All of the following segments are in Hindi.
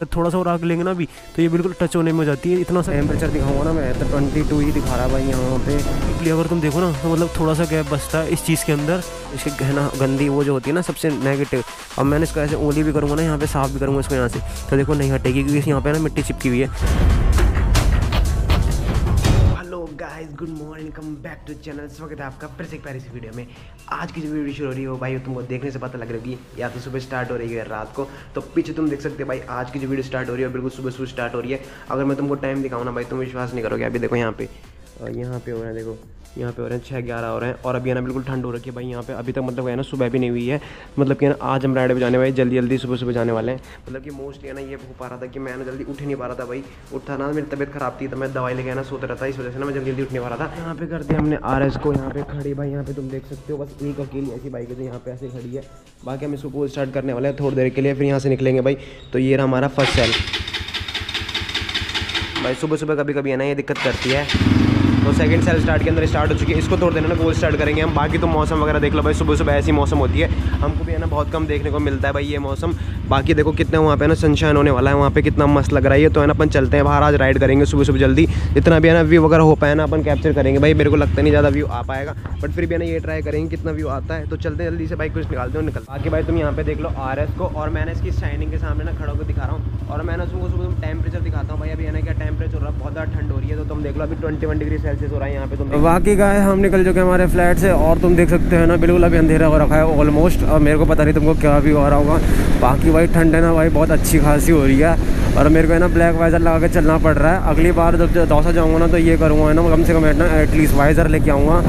थोड़ा सा और आग लेंगे ना अभी तो ये बिल्कुल टच होने में हो जाती है। इतना सा टेम्परेचर दिखाऊंगा ना मैं तो 22 ही दिखा रहा है भाई यहाँ पे। इसलिए अगर तुम देखो ना तो मतलब थोड़ा सा गैप बचता है इस चीज़ के अंदर। इसके गहना गंदी वो जो होती है ना सबसे नेगेटिव। अब मैंने इसको ऐसे ओली भी करूँगा ना यहाँ पे, साफ भी करूँगा इसको यहाँ से, तो देखो नहीं हटेगी क्योंकि यहाँ पे ना मिट्टी चिपकी हुई है। Guys good morning, come back to channel. स्वागत है आपका फिर से एक प्यारी सी वीडियो में। आज की जो वीडियो शुरू हो रही है वो भाई तुमको देखने से पता लग रही होगी, या तो सुबह स्टार्ट हो रही है रात को। तो पीछे तुम देख सकते हो भाई आज की जो वीडियो स्टार्ट हो रही है बिल्कुल सुबह सुबह स्टार्ट हो रही है। अगर मैं तुमको टाइम दिखाऊँ ना भाई तुम विश्वास नहीं करोगे। अभी देखो यहाँ पे हो रहे हैं, देखो यहाँ पे हो रहे हैं 6-11 हो रहे हैं और अभी है ना बिल्कुल ठंड हो रखी है भाई यहाँ पे। अभी तक मतलब है ना सुबह भी नहीं हुई है। मतलब कि ना आज हम राइड पे जाने वाले, जल्दी जल्दी सुबह सुबह जाने वाले हैं। मतलब कि मोस्टली है ना ये हो पा रहा था कि मैं ना जल्दी उठ ही नहीं पा रहा था भाई। उठता ना मेरी तबीयत खराब थी तो मैं दवाई लेके ना सोता रहता, इस वजह से ना मैं जल्दी जल्दी उठ नहीं पा रहा था। यहाँ पे कर दिया हमने RS को यहाँ पे खड़ी भाई। यहाँ पे तुम देख सकते हो बस एक अकेली ऐसी बाइक है जो यहाँ पे ऐसे खड़ी है। बाकी हम इसको कोल स्टार्ट करने वाले हैं थोड़ी देर के लिए, फिर यहाँ से निकलेंगे भाई। तो ये रहा हमारा फर्स्ट सेल भाई। सुबह सुबह कभी कभी है ना ये दिक्कत करती है। तो सेकंड सेल स्टार्ट के अंदर स्टार्ट हो चुकी है, इसको तोड़ देना ना गोल स्टार्ट करेंगे हम। बाकी तो मौसम वगैरह देख लो भाई, सुबह सुबह ऐसी मौसम होती है, हमको भी है ना बहुत कम देखने को मिलता है भाई ये मौसम। बाकी देखो कितना वहाँ पे ना सनशाइन होने वाला है, वहाँ पे कितना मस्त लग रहा है ये। तो है ना अपन चलते हैं बाहर, आज राइड करेंगे सुबह सुबह जल्दी। जितना भी है ना व्यू वगैरह हो पाए ना अपन कैप्चर करेंगे भाई। मेरे को लगता नहीं ज़्यादा व्यू आ पाएगा, बट फिर भी है ना ये ट्राई करेंगे कितना व्यू आता है। तो चलते हैं जल्दी से बाइक कुछ निकालते हो निकल। बाकी भाई तुम यहाँ पे देख लो RS को, और मैंने इसकी शाइनिंग के सामने ना खड़ा होकर दिखा रहा हूँ। और मैंने सुबह सुबह टेम्परेचर दिखाता हूँ भाई। अभी है ना क्या टेम्परेचर हो रहा है, बहुत ज़्यादा ठंड हो रही है। तो तुम देख लो अभी 21 डिग्री सेल्सियस हो रहा है यहाँ पे। तुम बाकी का है हम निकल चुके हैं हमारे फ्लैट से, और तुम देख सकते हो ना बिल्कुल अभी अंधेरा हो रखा है ऑलमोस्ट। और मेरे को पता नहीं तुमको क्या व्यू आ रहा होगा। बाकी भाई ठंड है ना भाई बहुत अच्छी खासी हो रही है। और मेरे को है ना ब्लैक वाइजर लगा के चलना पड़ रहा है। अगली बार जब दौसा जाऊँगा ना तो ये करूँगा है ना, कम से कम एटलीस्ट वाइजर लेके आऊँगा।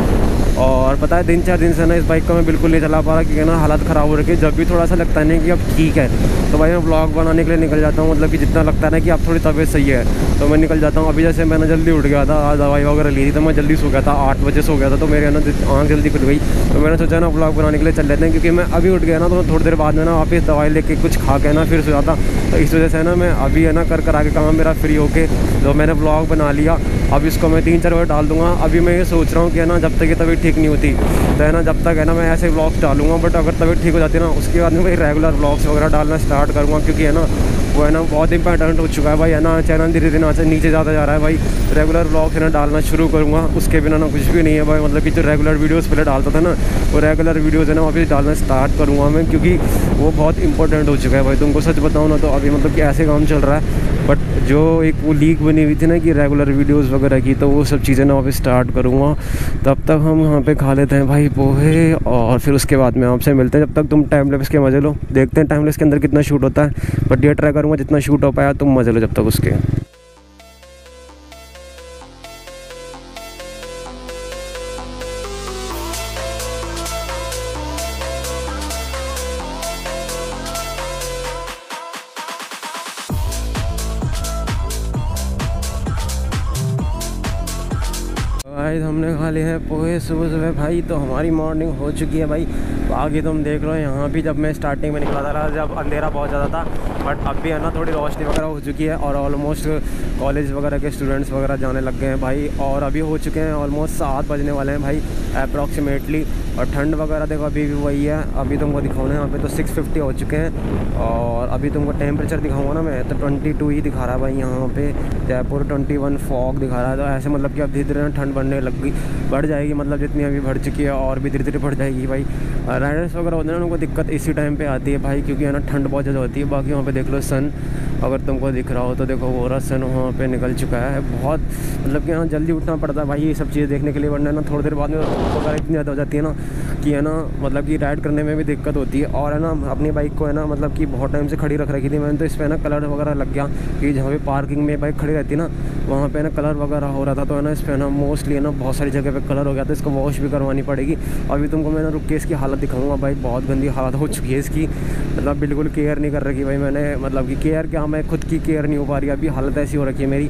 और पता है 3-4 दिन से ना इस बाइक को मैं बिल्कुल नहीं चला पा रहा क्योंकि ना हालत ख़राब हो रही है। जब भी थोड़ा सा लगता है ना कि अब ठीक है तो भाई मैं ब्लॉग बनाने के लिए निकल जाता हूँ। मतलब कि जितना लगता है ना कि अब थोड़ी तबीयत सही है तो मैं निकल जाता हूँ। अभी जैसे मैंने जल्दी उठ गया था, आज दवाई वगैरह ली थी तो मैं जल्दी सो गया था, 8 बजे सो गया था। तो मेरे ना आँख जल्दी खुल गई, तो मैंने सोचा ना ब्लॉग बनाने के लिए चल लेते हैं। क्योंकि मैं अभी उठ गया ना तो थोड़ी देर बाद में ना वापस दवाई लेके कुछ खा के ना फिर सो जाता। तो इस वजह से ना मैं अभी है ना कर आगे काम मेरा फ्री होके तो मैंने ब्लॉग बना लिया। अब इसको मैं 3-4 बार डाल दूँगा। अभी मैं ये सोच रहा हूँ कि है ना जब तक ये तबीयत ठीक नहीं होती तो है ना जब तक है ना मैं ऐसे व्लॉग्स डालूंगा। बट अगर तबीयत ठीक हो जाती है ना उसके बाद में भाई रेगुलर व्लॉग्स वगैरह डालना स्टार्ट करूँगा। क्योंकि है ना वो है ना बहुत इंपॉर्टेंट हो चुका है भाई। है ना चैनल धीरे धीरे नीचे ज़्यादा जा रहा है भाई। रेगुलर व्लॉग्स है ना डालना शुरू करूँगा, उसके बिना ना कुछ भी नहीं है भाई। मतलब कि जो रेगुलर वीडियोज़ पहले डालता था ना वो रेगुलर वीडियोज़ है ना वापस डालना स्टार्ट करूँगा मैं। क्योंकि वो बहुत इंपॉर्टेंट हो चुका है भाई। तुमको सच बताऊँ ना तो अभी मतलब कि ऐसे काम चल रहा है। बट जो एक वो लीक बनी हुई थी ना कि रेगुलर वीडियोस वगैरह की, तो वो सब चीज़ें ना वापस स्टार्ट करूँगा। तब तक हम यहाँ पे खा लेते हैं भाई पोहे, और फिर उसके बाद में आपसे मिलते हैं। जब तक तुम टाइम लैप्स के मज़े लो, देखते हैं टाइम लैप्स के अंदर कितना शूट होता है। बट ये ट्राई करूँगा जितना शूट हो पाया तुम मज़े लो जब तक उसके। भाई हमने खा लिए हैं पोहे सुबह सुबह भाई। तो हमारी मॉर्निंग हो चुकी है भाई। आगे तुम देख लो यहाँ भी जब मैं स्टार्टिंग में निकला था जब अंधेरा बहुत ज़्यादा था, बट अब भी है ना थोड़ी रोशनी वगैरह हो चुकी है। और ऑलमोस्ट कॉलेज वगैरह के स्टूडेंट्स वगैरह जाने लग गए हैं भाई। और अभी हो चुके हैं ऑलमोस्ट 7 बजने वाले हैं भाई अप्रॉक्सीमेटली। और ठंड वगैरह देखो अभी भी वही है। अभी तुमको दिखाऊँ यहाँ पे तो 6:50 हो चुके हैं। और अभी तुमको टेम्परेचर दिखाऊँगा ना मैं तो 22 ही दिखा रहा है भाई यहाँ पे। जयपुर 21 फॉग दिखा रहा है। तो ऐसे मतलब कि अब धीरे धीरे ठंड बढ़ जाएगी। मतलब जितनी अभी बढ़ चुकी है और भी धीरे धीरे बढ़ जाएगी भाई। राइडर्स वगैरह होते हैं ना उनको दिक्कत इसी टाइम पे आती है भाई, क्योंकि है ना ठंड बहुत ज़्यादा होती है। बाकी वहाँ पे देख लो सन, अगर तुमको दिख रहा हो तो देखो वो रहा सन वहाँ पे निकल चुका है। बहुत मतलब कि यहाँ जल्दी उठना पड़ता है भाई ये सब चीज़ें देखने के लिए, वरना ना थोड़ी देर बाद में वगैरह इतनी ज़्यादा हो जाती है ना कि है ना मतलब कि राइड करने में भी दिक्कत होती है। और है ना अपनी बाइक को है ना मतलब कि बहुत टाइम से खड़ी रख रखी थी मैंने, तो इस पर ना कलर वगैरह लग गया कि जहाँ पे पार्किंग में बाइक खड़ी रहती ना वहाँ पे ना कलर वगैरह हो रहा था। तो है ना इस पर ना मोस्टली है ना बहुत सारी जगह पे कलर हो गया, तो इसको वॉश भी करवानी पड़ेगी। अभी तुमको मैं ना रुक के इसकी हालत दिखाऊंगा भाई। बहुत गंदी हालत हो चुकी है इसकी, मतलब बिल्कुल केयर नहीं कर रखी भाई मैंने। मतलब कि केयर क्या, मैं खुद की केयर नहीं हो पा रही, अभी हालत ऐसी हो रखी है मेरी।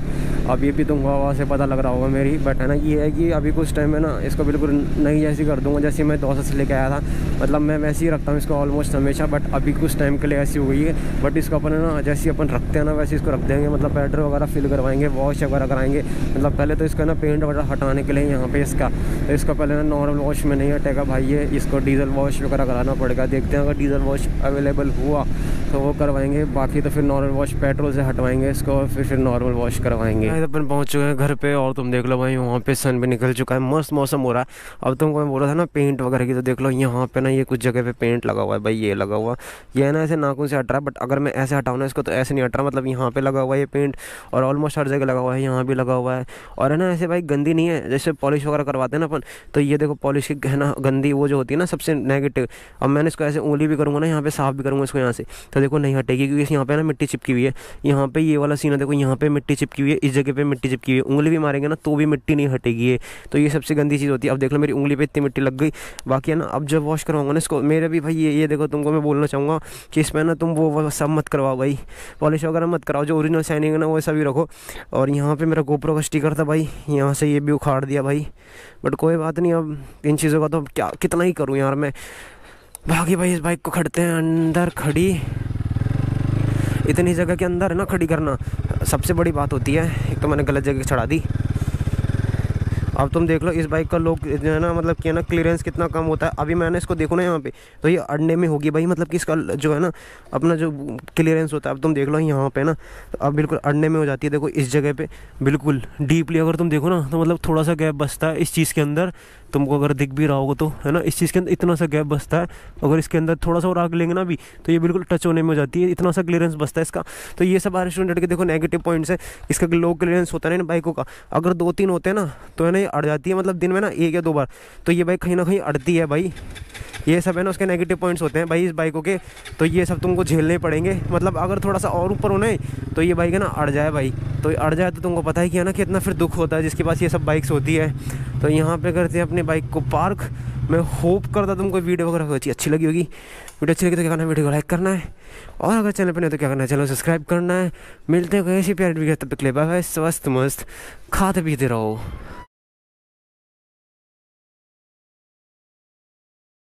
अभी भी तुमको आवाज़ से पता लग रहा होगा मेरी, बट है ना ये है कि अभी कुछ टाइम में ना इसको बिल्कुल नई जैसी कर दूँगा, जैसे मैं 200 से लेके आया था। मतलब मैं वैसे ही रखता हूँ इसको ऑलमोस्ट हमेशा, बट अभी कुछ टाइम के लिए ऐसी हो गई है। बट इसको अपन ना जैसे अपन रखते हैं ना वैसे इसको रख देंगे, मतलब पेट्रोल वगैरह फिल करवाएंगे, वॉश वगैरह कराएंगे। मतलब पहले तो इसका ना पेंट वगैरह हटाने के लिए यहाँ पे इसका, तो इसका पहले ना नॉर्मल वॉश में नहीं हटेगा भाई ये, इसको डीजल वॉश वगैरह कराना पड़ेगा। देखते हैं अगर डीजल वॉश अवेलेबल हुआ तो वो करवाएंगे, बाकी तो फिर नॉर्मल वॉश पेट्रोल से हटवाएंगे इसको और फिर नॉर्मल वॉश करवाएंगे। अपन पहुंच चुके हैं घर पे और तुम देख लो भाई वहाँ पे सन भी निकल चुका है, मस्त मौसम हो रहा है। अब तुमको मैं बोल रहा था ना पेंट वगैरह की, तो देख लो यहाँ पे ना ये कुछ जगह पे पेंट लगा हुआ है भाई, ये लगा हुआ ये है ना ऐसे नाखून से हट रहा है, बट अगर मैं ऐसे हटाऊँ ना इसको तो ऐसे नहीं हट रहा। मतलब यहाँ पे लगा हुआ है ये पेंट और ऑलमोस्ट हर जगह लगा हुआ है, यहाँ भी लगा हुआ है। और है ना ऐसे भाई गंदी नहीं है, जैसे पॉलिश वगैरह करवाते हैं ना अपन, तो ये देखो पॉलिश की है ना गंदी वो जो होती है ना सबसे नेगेटिव। अब मैंने इसको ऐसे उंगली भी करूँगा ना यहाँ पे साफ भी करूँगा इसको यहाँ से, तो देखो नहीं हटेगी क्योंकि यहाँ पे ना मिट्टी चिपकी हुई है। यहाँ पे ये वाला सीन है, देखो यहाँ पे मिट्टी चिपकी हुई है, इस जगह पे मिट्टी चिपकी हुई है, उंगली भी मारेंगे ना तो भी मिट्टी नहीं हटेगी ये, तो ये सबसे गंदी चीज़ होती है। अब देख लो मेरी उंगली पे इतनी मिट्टी लग गई। बाकी है ना अब जब वॉश करवाऊंगा ना इसको, मेरे भी भाई ये देखो तुमको मैं बोलना चाहूँगा कि इसमें ना तुम वो सब मत करवाओ भाई, पॉलिश वगैरह मत कराओ, जो ओरिजिनल शाइनिंग है ना वो सभी रखो। और यहाँ पे मेरा गोप्रो का स्टिकर था भाई, यहाँ से ये भी उखाड़ दिया भाई, बट कोई बात नहीं, अब इन चीज़ों का तो क्या कितना ही करूँ यार मैं। बाकी भाई इस बाइक को खड़ते हैं अंदर, खड़ी इतनी जगह के अंदर है ना खड़ी करना सबसे बड़ी बात होती है। एक तो मैंने गलत जगह चढ़ा दी। अब तुम देख लो इस बाइक का लोग जो है ना मतलब कि है ना क्लियरेंस कितना कम होता है। अभी मैंने इसको देखो ना यहाँ पे, तो ये अड़ने में होगी भाई, मतलब कि इसका जो है ना अपना जो क्लियरेंस होता है, अब तुम देख लो यहाँ पे ना अब बिल्कुल अड़ने में हो जाती है। देखो इस जगह पे बिल्कुल डीपली अगर तुम देखो ना तो मतलब थोड़ा सा गैप बचता है इस चीज़ के अंदर, तुमको अगर दिख भी रहा होगा तो है ना इस चीज़ के अंदर इतना सा गैप बचता है। अगर इसके अंदर थोड़ा सा और आग लेंगे ना अभी तो ये बिल्कुल टच होने में हो जाती है, इतना सा क्लियरेंस बचता है इसका। तो ये सब R100 के देखो नेगेटिव पॉइंट्स है। इसका लो क्लियरेंस होता है ना बाइकों का, अगर 2-3 होते हैं ना तो है ना ये अड़ जाती है, मतलब दिन में ना 1 या 2 बार, तो ये बाइक कहीं ना कहीं अड़ती है भाई। ये सब है ना उसके नेगेटिव पॉइंट्स होते हैं भाई इस बाइकों के, तो ये सब तुमको झेलने पड़ेंगे। मतलब अगर थोड़ा सा और ऊपर होना है तो ये बाइक है ना अड़ जाए भाई, तो अड़ जाए तो तुमको पता ही किया ना कितना फिर दुख होता है जिसके पास ये सब बाइक्स होती है। तो यहाँ पे करते हैं अपने बाइक को पार्क। मैं होप करता तुमको वीडियो वगैरह अच्छी लगी होगी। वीडियो अच्छी लगी तो क्या करना है, वीडियो को लाइक करना है, और अगर चैनल पर नहीं तो क्या करना है, चैनल सब्सक्राइब करना है। मिलते हैं ऐसी प्यारी वीडियो, तब तक ले बाय बाय, स्वस्थ मस्त खाते पीते रहो।